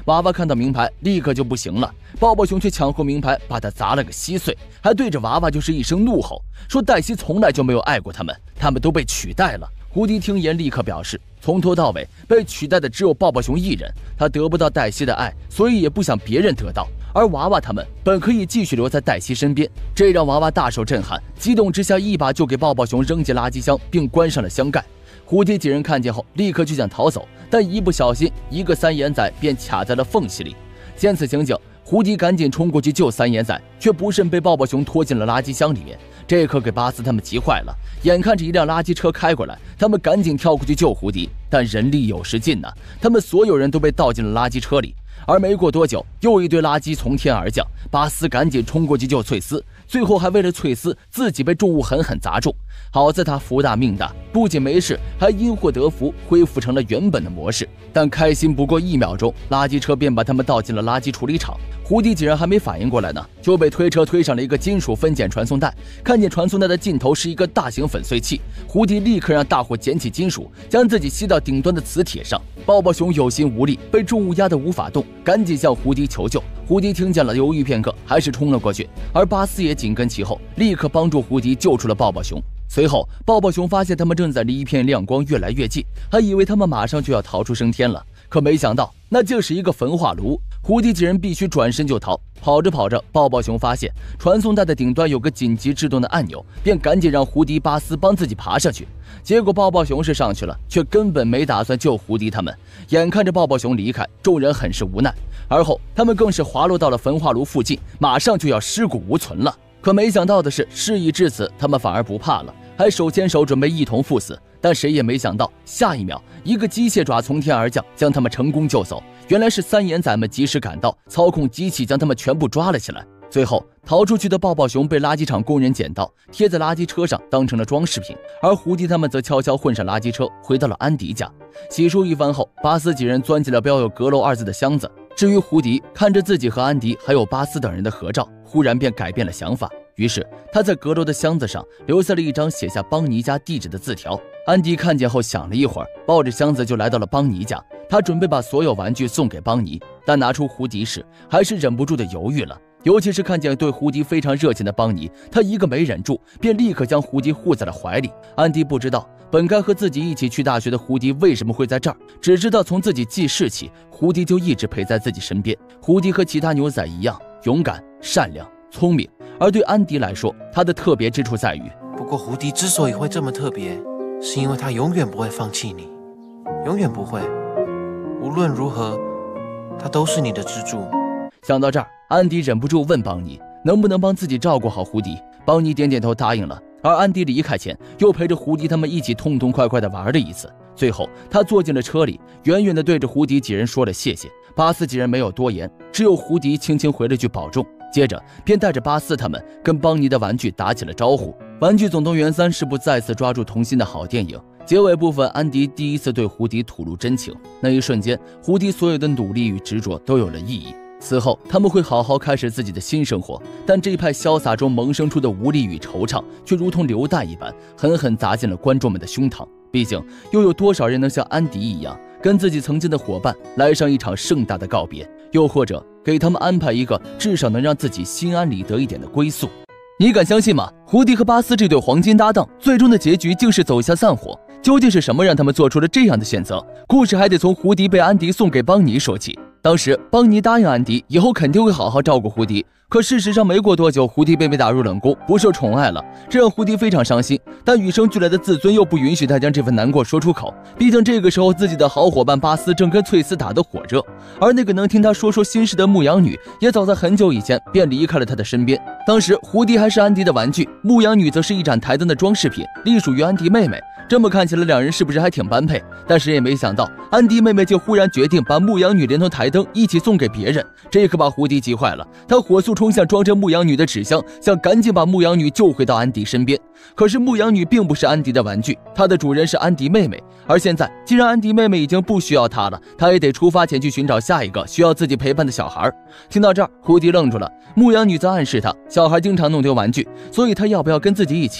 娃娃看到名牌立刻就不行了，抱抱熊却抢过名牌把它砸了个稀碎，还对着娃娃就是一声怒吼，说黛西从来就没有爱过他们，他们都被取代了。胡迪听言立刻表示，从头到尾被取代的只有抱抱熊一人，他得不到黛西的爱，所以也不想别人得到，而娃娃他们本可以继续留在黛西身边，这让娃娃大受震撼，激动之下一把就给抱抱熊扔进垃圾箱，并关上了箱盖。胡迪几人看见后立刻就想逃走，但一不小心一个三眼仔便卡在了缝隙里。见此情景，胡迪赶紧冲过去救三眼仔，却不慎被抱抱熊拖进了垃圾箱里面。这可给巴斯他们急坏了，眼看着一辆垃圾车开过来，他们赶紧跳过去救胡迪，但人力有时尽呐，他们所有人都被倒进了垃圾车里。而没过多久，又一堆垃圾从天而降，巴斯赶紧冲过去救翠丝，最后还为了翠丝自己被重物狠狠砸中。好在他福大命大，不仅没事，还因祸得福，恢复成了原本的模式。但开心不过1秒钟，垃圾车便把他们倒进了垃圾处理厂。胡迪几人还没反应过来呢，就被推车推上了一个金属分拣传送带。看见传送带的尽头是一个大型粉碎器，胡迪立刻让大伙捡起金属，将自己吸到顶端的磁铁上。抱抱熊有心无力，被重物压得无法动，赶紧向胡迪求救。胡迪听见了，犹豫片刻，还是冲了过去，而巴斯也紧跟其后，立刻帮助胡迪救出了抱抱熊。随后，抱抱熊发现他们正在离一片亮光越来越近，还以为他们马上就要逃出升天了，可没想到那竟是一个焚化炉。胡迪几人必须转身就逃，跑着跑着，抱抱熊发现传送带的顶端有个紧急制动的按钮，便赶紧让胡迪、巴斯帮自己爬上去。结果抱抱熊是上去了，却根本没打算救胡迪他们。眼看着抱抱熊离开，众人很是无奈，而后他们更是滑落到了焚化炉附近，马上就要尸骨无存了。可没想到的是，事已至此，他们反而不怕了，还手牵手准备一同赴死。但谁也没想到，下一秒一个机械爪从天而降，将他们成功救走。原来是三眼仔们及时赶到，操控机器将他们全部抓了起来。最后逃出去的抱抱熊被垃圾场工人捡到，贴在垃圾车上当成了装饰品，而胡迪他们则悄悄混上垃圾车，回到了安迪家。洗漱一番后，巴斯几人钻进了标有阁楼2字的箱子。至于胡迪，看着自己和安迪还有巴斯等人的合照，忽然便改变了想法，于是他在阁楼的箱子上留下了一张写下邦尼家地址的字条。安迪看见后想了一会儿，抱着箱子就来到了邦尼家。他准备把所有玩具送给邦尼，但拿出胡迪时还是忍不住的犹豫了，尤其是看见对胡迪非常热情的邦尼，他一个没忍住，便立刻将胡迪护在了怀里。安迪不知道本该和自己一起去大学的胡迪为什么会在这儿，只知道从自己记事起，胡迪就一直陪在自己身边。胡迪和其他牛仔一样，勇敢、善良、聪明，而对安迪来说，他的特别之处在于， 不过胡迪之所以会这么特别，是因为他永远不会放弃你，永远不会，无论如何，他都是你的支柱。 想到这儿，安迪忍不住问邦尼能不能帮自己照顾好胡迪。邦尼点点头答应了，而安迪离开前又陪着胡迪他们一起痛痛快快地玩了一次。最后他坐进了车里，远远地对着胡迪几人说了谢谢。巴斯几人没有多言，只有胡迪轻轻回了句保重，接着便带着巴斯他们跟邦尼的玩具打起了招呼。玩具总动员3是部再次抓住童心的好电影，结尾部分安迪第一次对胡迪吐露真情，那一瞬间胡迪所有的努力与执着都有了意义。此后他们会好好开始自己的新生活，但这一派潇洒中萌生出的无力与惆怅却如同流弹一般狠狠砸进了观众们的胸膛。毕竟又有多少人能像安迪一样跟自己曾经的伙伴来上一场盛大的告别，又或者给他们安排一个至少能让自己心安理得一点的归宿。你敢相信吗？胡迪和巴斯这对黄金搭档最终的结局竟是走下散伙，究竟是什么让他们做出了这样的选择？故事还得从胡迪被安迪送给邦尼说起。当时邦尼答应安迪以后肯定会好好照顾胡迪，可事实上没过多久，胡迪被打入冷宫，不受宠爱了，这让胡迪非常伤心，但与生俱来的自尊又不允许他将这份难过说出口。毕竟这个时候自己的好伙伴巴斯正跟翠丝打得火热，而那个能听他说心事的牧羊女也早在很久以前便离开了他的身边。当时胡迪还是安迪的玩具，牧羊女则是一盏台灯的装饰品，隶属于安迪妹妹。这么看起来两人是不是还挺般配？但谁也没想到安迪妹妹就忽然决定把牧羊女连同台灯一起送给别人，这可把胡迪急坏了。他火速冲向装着牧羊女的纸箱，想赶紧把牧羊女救回到安迪身边。可是牧羊女并不是安迪的玩具，她的主人是安迪妹妹，而现在既然安迪妹妹已经不需要她了，她也得出发前去寻找下一个需要自己陪伴的小孩。听到这儿，胡迪愣住了。牧羊女则暗示他，小孩经常弄丢玩具，所以他要不要跟自己一起走？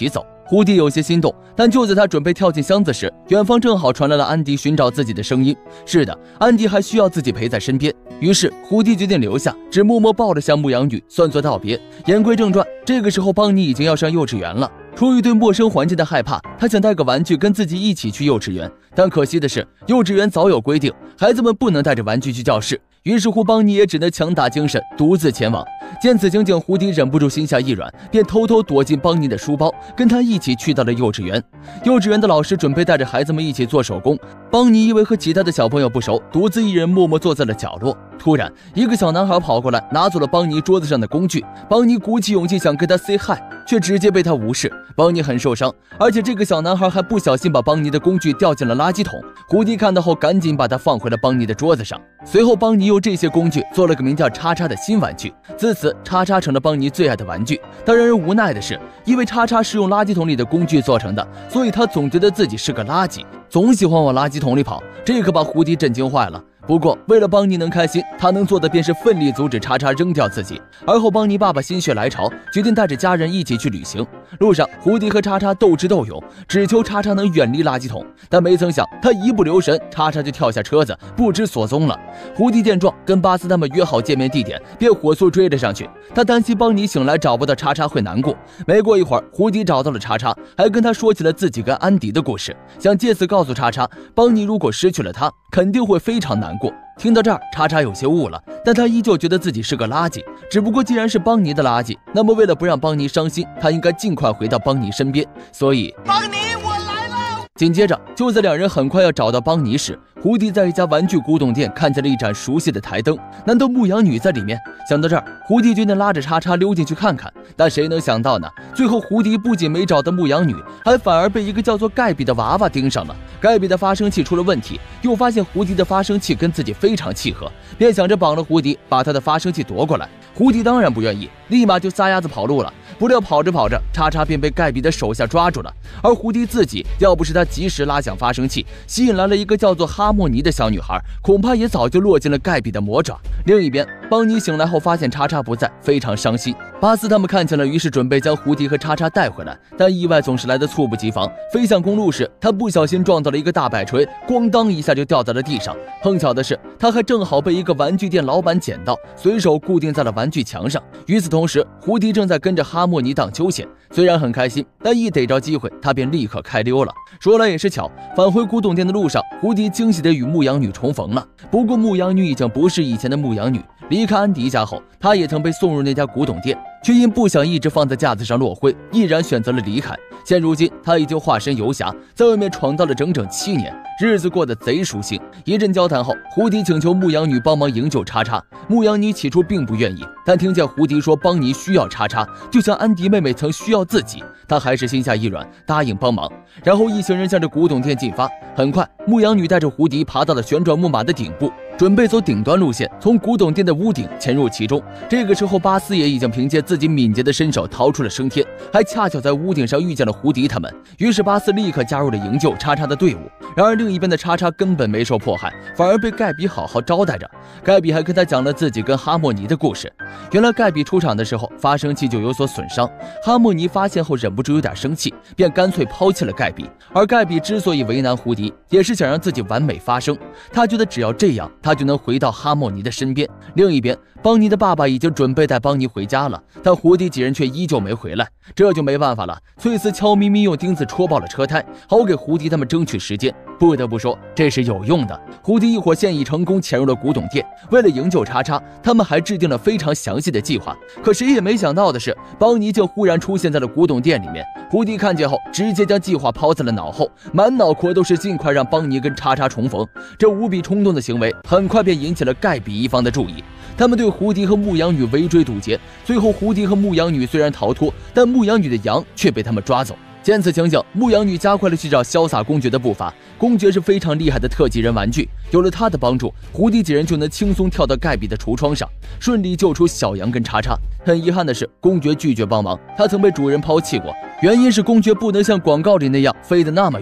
胡迪有些心动，但就在他准备跳进箱子时，远方正好传来了安迪寻找自己的声音。是的，安迪还需要自己陪在身边。于是胡迪决定留下，只默默抱着向牧羊女算作道别。言归正传，这个时候邦尼已经要上幼稚园了。出于对陌生环境的害怕，他想带个玩具跟自己一起去幼稚园，但可惜的是，幼稚园早有规定，孩子们不能带着玩具去教室。于是乎，邦尼也只能强打精神，独自前往。见此情景，胡迪忍不住心下一软，便偷偷躲进邦尼的书包，跟他一起去到了幼稚园。幼稚园的老师准备带着孩子们一起做手工，邦尼因为和其他的小朋友不熟，独自一人默默坐在了角落。突然，一个小男孩跑过来，拿走了邦尼桌子上的工具。邦尼鼓起勇气想跟他 say hi， 却直接被他无视。邦尼很受伤，而且这个小男孩还不小心把邦尼的工具掉进了垃圾桶。胡迪看到后，赶紧把它放回了邦尼的桌子上。随后，邦尼用这些工具做了个名叫叉叉的新玩具。自此，叉叉成了邦尼最爱的玩具。但让人无奈的是，因为叉叉是用垃圾桶里的工具做成的，所以他总觉得自己是个垃圾，总喜欢往垃圾桶里跑。这可把胡迪震惊坏了。不过，为了邦尼能开心，他能做的便是奋力阻止叉叉扔掉自己。而后，邦尼爸爸心血来潮，决定带着家人一起去旅行。路上，胡迪和叉叉斗智斗勇，只求叉叉能远离垃圾桶。但没曾想，他一不留神，叉叉就跳下车子，不知所踪了。胡迪见状，跟巴斯他们约好见面地点，便火速追了上去。他担心邦尼醒来找不到叉叉会难过。没过一会儿，胡迪找到了叉叉，还跟他说起了自己跟安迪的故事，想借此告诉叉叉，邦尼如果失去了他，肯定会非常难过。听到这儿，叉叉有些悟了，但他依旧觉得自己是个垃圾。只不过既然是邦尼的垃圾，那么为了不让邦尼伤心，他应该尽快回到邦尼身边。所以，邦尼，我来了！紧接着，就在两人很快要找到邦尼时，胡迪在一家玩具古董店看见了一盏熟悉的台灯，难道牧羊女在里面？想到这儿，胡迪决定拉着叉叉溜进去看看。但谁能想到呢？最后胡迪不仅没找到牧羊女，还反而被一个叫做盖比的娃娃盯上了。盖比的发声器出了问题，又发现胡迪的发声器跟自己非常契合，便想着绑了胡迪，把他的发声器夺过来。胡迪当然不愿意，立马就撒丫子跑路了。不料跑着跑着，叉叉便被盖比的手下抓住了。而胡迪自己要不是他及时拉响发声器，吸引来了一个叫做哈莫尼的小女孩，恐怕也早就落进了盖比的魔爪。另一边，邦尼醒来后发现叉叉不在，非常伤心。巴斯他们看见了，于是准备将胡迪和叉叉带回来，但意外总是来得猝不及防。飞向公路时，他不小心撞到了一个大摆锤，咣当一下就掉在了地上。碰巧的是，他还正好被一个玩具店老板捡到，随手固定在了玩具墙上。与此同时，胡迪正在跟着哈莫尼荡秋千，虽然很开心，但一逮着机会，他便立刻开溜了。说来也是巧，返回古董店的路上，胡迪惊喜地与牧羊女重逢了。不过牧羊女已经不是以前的牧羊女，离开安迪家后，她也曾被送入那家古董店，却因不想一直放在架子上落灰，毅然选择了离开。现如今，她已经化身游侠，在外面闯荡了整整7年，日子过得贼舒心。一阵交谈后，胡迪请求牧羊女帮忙营救叉叉。牧羊女起初并不愿意，但听见胡迪说邦尼需要叉叉，就像安迪妹妹曾需要自己，她还是心下一软，答应帮忙。然后一行人向着古董店进发。很快，牧羊女带着胡迪爬到了旋转木马的顶部，准备走顶端路线，从古董店的屋顶潜入其中。这个时候，巴斯也已经凭借自己敏捷的身手逃出了升天，还恰巧在屋顶上遇见了胡迪他们。于是巴斯立刻加入了营救叉叉的队伍。然而另一边的叉叉根本没受迫害，反而被盖比好好招待着。盖比还跟他讲了自己跟哈莫尼的故事。原来盖比出场的时候，发声器就有所损伤，哈莫尼发现后忍不住有点生气，便干脆抛弃了盖比。而盖比之所以为难胡迪，也是想让自己完美发声，他觉得只要这样，他就能回到哈莫尼的身边。另一边，邦尼的爸爸已经准备带邦尼回家了，但胡迪几人却依旧没回来，这就没办法了。翠丝悄咪咪用钉子戳爆了车胎，好给胡迪他们争取时间。不得不说，这是有用的。胡迪一伙现已成功潜入了古董店，为了营救叉叉，他们还制定了非常详细的计划。可谁也没想到的是，邦尼竟忽然出现在了古董店里面。胡迪看见后，直接将计划抛在了脑后，满脑壳都是尽快让邦尼跟叉叉重逢。这无比冲动的行为，很快便引起了盖比一方的注意。他们对胡迪和牧羊女围追堵截，最后胡迪和牧羊女虽然逃脱，但牧羊女的羊却被他们抓走。见此情景，牧羊女加快了去找潇洒公爵的步伐。公爵是非常厉害的特技人玩具，有了他的帮助，胡迪几人就能轻松跳到盖比的橱窗上，顺利救出小羊跟叉叉。很遗憾的是，公爵拒绝帮忙，他曾被主人抛弃过，原因是公爵不能像广告里那样飞得那么远。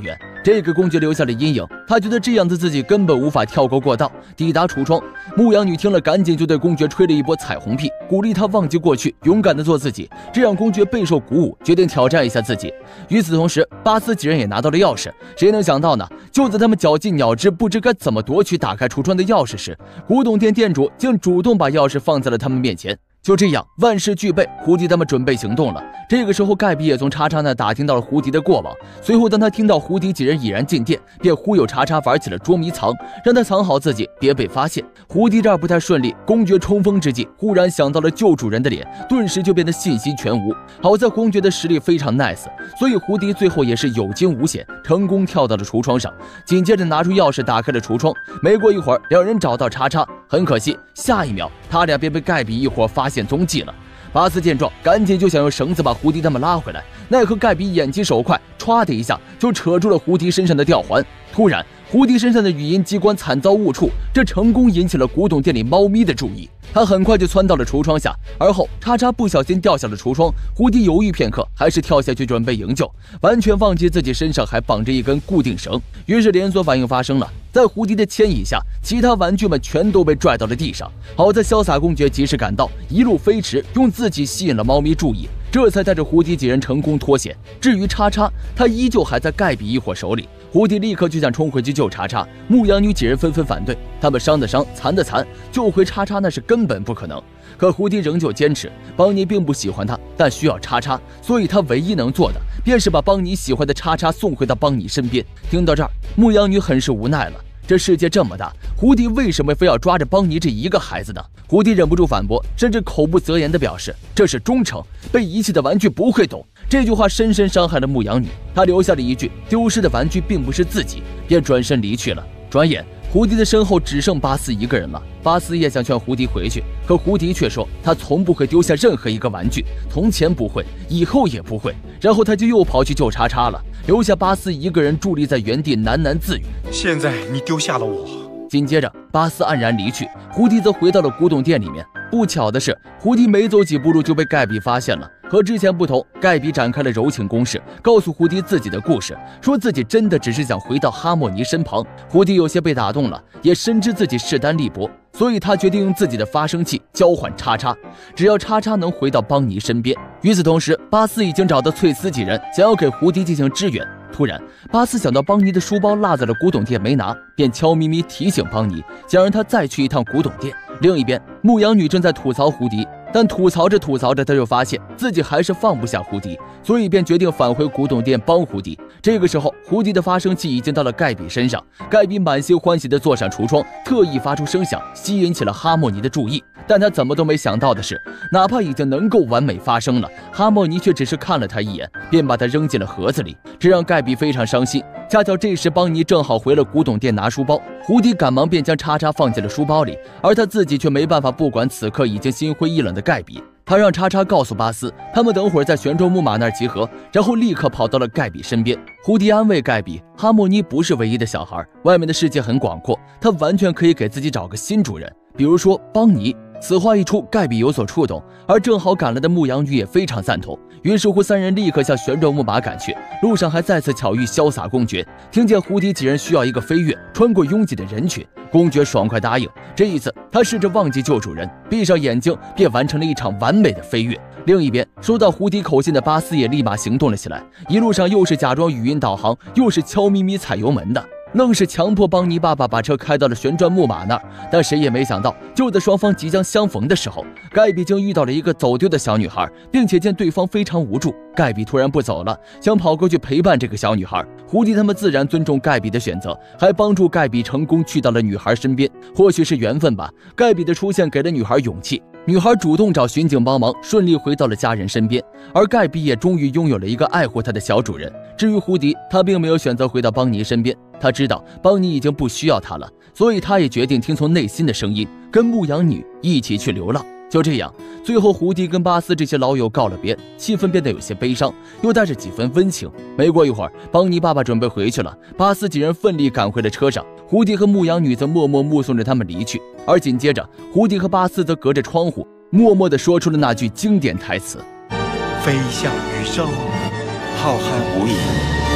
这给公爵留下了阴影，他觉得这样的自己根本无法跳过过道，抵达橱窗。牧羊女听了，赶紧就对公爵吹了一波彩虹屁，鼓励他忘记过去，勇敢地做自己。这让公爵备受鼓舞，决定挑战一下自己。与此同时，巴斯几人也拿到了钥匙。谁能想到呢？就在他们绞尽脑汁不知该怎么夺取打开橱窗的钥匙时，古董店店主竟主动把钥匙放在了他们面前。就这样，万事俱备，胡迪他们准备行动了。这个时候，盖比也从叉叉那打听到了胡迪的过往。随后，当他听到胡迪几人已然进店，便忽悠叉叉玩起了捉迷藏，让他藏好自己，别被发现。胡迪这儿不太顺利，公爵冲锋之际，忽然想到了旧主人的脸，顿时就变得信息全无。好在公爵的实力非常 nice， 所以胡迪最后也是有惊无险，成功跳到了橱窗上。紧接着拿出钥匙打开了橱窗。没过一会儿，两人找到叉叉，很可惜，下一秒他俩便被盖比一伙发现踪迹了。巴斯见状，赶紧就想用绳子把胡迪他们拉回来，奈何盖比眼疾手快，歘的一下就扯住了胡迪身上的吊环。突然，胡迪身上的语音机关惨遭误触，这成功引起了古董店里猫咪的注意。他很快就窜到了橱窗下，而后叉叉不小心掉下了橱窗，胡迪犹豫片刻，还是跳下去准备营救，完全忘记自己身上还绑着一根固定绳。于是连锁反应发生了，在胡迪的牵引下，其他玩具们全都被拽到了地上。好在潇洒公爵及时赶到，一路飞驰，用自己吸引了猫咪注意，这才带着胡迪几人成功脱险。至于叉叉，他依旧还在盖比一伙手里。胡迪立刻就想冲回去救叉叉，牧羊女几人纷纷反对，他们伤的伤，残的残，救回叉叉那是根本不可能。可胡迪仍旧坚持，邦尼并不喜欢他，但需要叉叉，所以他唯一能做的便是把邦尼喜欢的叉叉送回到邦尼身边。听到这儿，牧羊女很是无奈了。这世界这么大，胡迪为什么非要抓着邦尼这一个孩子呢？胡迪忍不住反驳，甚至口不择言地表示这是忠诚，被遗弃的玩具不会懂。这句话深深伤害了牧羊女，她留下了一句丢失的玩具并不是自己，便转身离去了。转眼胡迪的身后只剩巴斯一个人了。巴斯也想劝胡迪回去，可胡迪却说他从不会丢下任何一个玩具，从前不会，以后也不会。然后他就又跑去救叉叉了，留下巴斯一个人伫立在原地喃喃自语： 现在你丢下了我。 紧接着巴斯黯然离去，胡迪则回到了古董店里面。不巧的是，胡迪没走几步路就被盖比发现了。和之前不同，盖比展开了柔情攻势，告诉胡迪自己的故事，说自己真的只是想回到哈莫尼身旁。胡迪有些被打动了，也深知自己势单力薄，所以他决定用自己的发声器交换叉叉，只要叉叉能回到邦尼身边。与此同时，巴斯已经找到翠丝几人，想要给胡迪进行支援。突然，巴斯想到邦尼的书包落在了古董店没拿，便悄咪咪提醒邦尼，想让他再去一趟古董店。另一边，牧羊女正在吐槽胡迪，但吐槽着吐槽着，她就发现自己还是放不下胡迪，所以便决定返回古董店帮胡迪。这个时候，胡迪的发声器已经到了盖比身上，盖比满心欢喜地坐上橱窗，特意发出声响，吸引起了哈莫尼的注意。但他怎么都没想到的是，哪怕已经能够完美发声了，哈莫尼却只是看了他一眼，便把他扔进了盒子里，这让盖比非常伤心。恰巧这时邦尼正好回了古董店拿书包，胡迪赶忙便将叉叉放进了书包里，而他自己却没办法不管此刻已经心灰意冷的盖比。他让叉叉告诉巴斯，他们等会儿在旋转木马那儿集合，然后立刻跑到了盖比身边。胡迪安慰盖比，哈莫尼不是唯一的小孩，外面的世界很广阔，他完全可以给自己找个新主人，比如说邦尼。此话一出，盖比有所触动，而正好赶来的牧羊女也非常赞同。于是乎，三人立刻向旋转木马赶去，路上还再次巧遇潇洒公爵。听见胡迪几人需要一个飞跃，穿过拥挤的人群，公爵爽快答应。这一次，他试着忘记旧主人，闭上眼睛便完成了一场完美的飞跃。另一边，收到胡迪口信的巴斯也立马行动了起来，一路上又是假装语音导航，又是悄咪咪踩油门的。愣是强迫邦尼爸爸把车开到了旋转木马那儿，但谁也没想到，就在双方即将相逢的时候，盖比竟遇到了一个走丢的小女孩，并且见对方非常无助，盖比突然不走了，想跑过去陪伴这个小女孩。胡迪他们自然尊重盖比的选择，还帮助盖比成功去到了女孩身边。或许是缘分吧，盖比的出现给了女孩勇气，女孩主动找巡警帮忙，顺利回到了家人身边，而盖比也终于拥有了一个爱护他的小主人。至于胡迪，他并没有选择回到邦尼身边，他知道邦尼已经不需要他了，所以他也决定听从内心的声音，跟牧羊女一起去流浪。就这样，最后胡迪跟巴斯这些老友告了别，气氛变得有些悲伤，又带着几分温情。没过一会儿，邦尼爸爸准备回去了，巴斯几人奋力赶回了车上，胡迪和牧羊女则默默目送着他们离去。而紧接着，胡迪和巴斯则隔着窗户默默地说出了那句经典台词： 飞向余生，浩瀚无垠。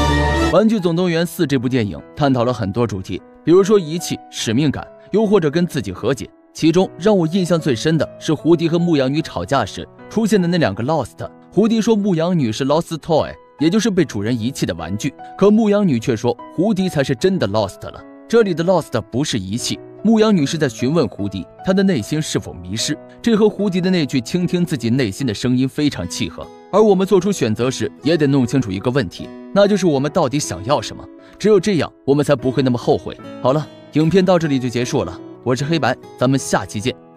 《玩具总动员4》这部电影探讨了很多主题，比如说遗弃、使命感，又或者跟自己和解。其中让我印象最深的是胡迪和牧羊女吵架时出现的那2个 Lost。胡迪说牧羊女是 Lost Toy， 也就是被主人遗弃的玩具，可牧羊女却说胡迪才是真的 Lost 了。这里的 Lost 不是遗弃，牧羊女是在询问胡迪，他的内心是否迷失。这和胡迪的那句倾听自己内心的声音非常契合。而我们做出选择时，也得弄清楚一个问题，那就是我们到底想要什么。只有这样，我们才不会那么后悔。好了，影片到这里就结束了。我是黑白，咱们下期见。